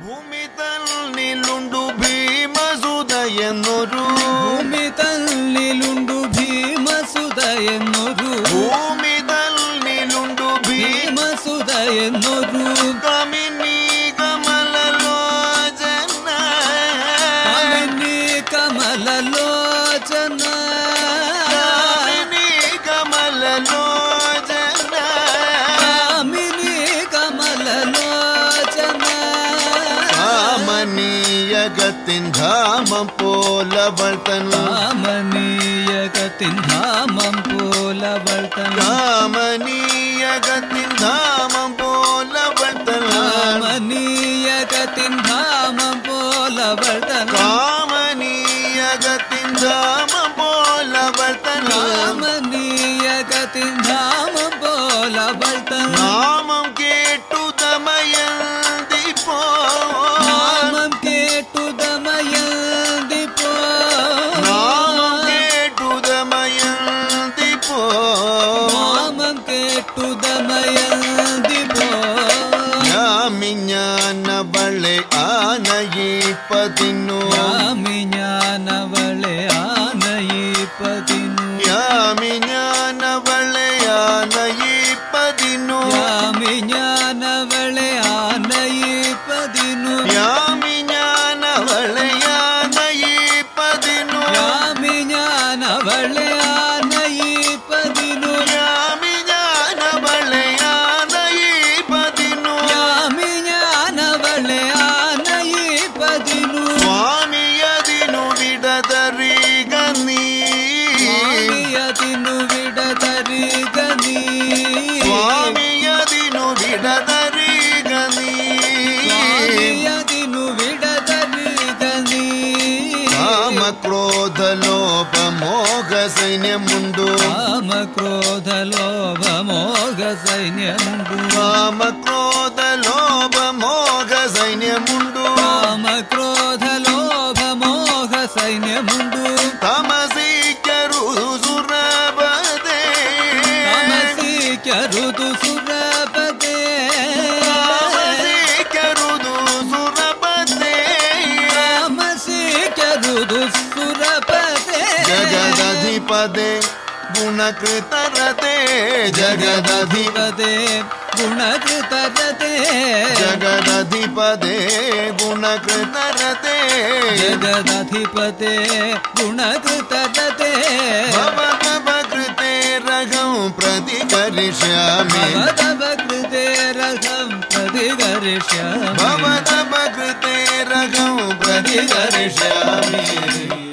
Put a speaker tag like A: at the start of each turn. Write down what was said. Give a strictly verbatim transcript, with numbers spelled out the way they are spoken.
A: ഭൂമി തന്നിലുണ്ടു ഭീമസുതയെന്നൊരു
B: ഭൂമി തന്നിലുണ്ടു ഭീമസുതയെന്നൊരു
A: ഭൂമി തന്നിലുണ്ടു
B: ഭീമസുതയെന്നൊരു
A: കമിനി കമലലോചന
B: കമിനി കമലലോചന
A: കമിനി കമലലോചന
B: കമിനി കമലലോചന
A: കാമനീയകത്തിൻ ധാമം പോലവൾ തൻ
B: കാമനീയകത്തിൻ ധാമം പോലവൾ തൻ
A: കാമനീയകത്തിൻ ധാമം പോലവൾ തൻ
B: കാമനീയകത്തിൻ ധാമം പോലവൾ തൻ
A: കാമനീയകത്തിൻ ധാമം പോലവൾ തൻ
B: കാമനീയകത്തിൻ ധാമം പോലവൾ തൻ
A: നാമം കേട്ടു ദമയന്തി പോ
B: നാമം കേട്ടു ദമയന്തി പോ
A: നാമം കേട്ടു ദമയന്തി പോ
B: നാമം കേട്ടു ദമയന്തി പോ
A: യാമിഞ്ഞാനവളെ ആനയിപ്പതിന്നു
B: യാമിഞ്ഞാനവളെ ആനയിപ്പതിന്നു
A: യാമിഞ്ഞാനവളെ ആനയിപ്പതിന്നു
B: യാമിഞ്ഞാനവളെ ആനയിപ്പതിന്നു
A: യാമിഞ്ഞാനവളെ ആനയിപ്പതിന്നു
B: യാമിഞ്ഞാനവളെ ആനയിപ്പതിന്നു
A: യാമിഞ്ഞാനവളെ ആനയിപ്പതിന്നു
B: യാമിഞ്ഞാനവളെ ആനയിപ്പതിന്നു
A: സ്വാമിയതിനു വിടതറിക നീ
B: സ്വാമിയതിനു വിടതറിക നീ
A: സ്വാമിയതിനു വിടതറിക നീ
B: സ്വാമിയതിനു വിടതറിക നീ
A: കാമക്രോധ ലോഭ മോഹ സൈന്യമുണ്ടു
B: കാമക്രോധ ലോഭ മോഹ സൈന്യമുണ്ടു
A: കാമക്രോധ ലോഭ മോഹ സൈന്യമുണ്ടു
B: കാമക്രോധ ലോഭ മോഹ സൈന്യമുണ്ടു
A: തമസിക്കരുതു സുരപദേ
B: തമസിക്കരുതു സുരപദേ
A: തമസിക്കരുതു സുരപദേ
B: തമസിക്കരുതു സുരപദേ
A: ജഗദധിപദേ ഗുണകൃതരതേ ജഗദധിപദേ
B: ഗുണകൃതരതേ
A: ജഗദധിപദേ ഗുണകൃതരതേ
B: ജഗദധിപതേ ഗുണകൃതരതേ
A: ഭവതവകൃതേ രഘം പ്രതികരിഷ്യാമി
B: ഭവതവകൃതേ രഘം പ്രതികരിഷ്യാമി
A: ഭവതവകൃതേ രഘം പ്രതികരിഷ്യാമി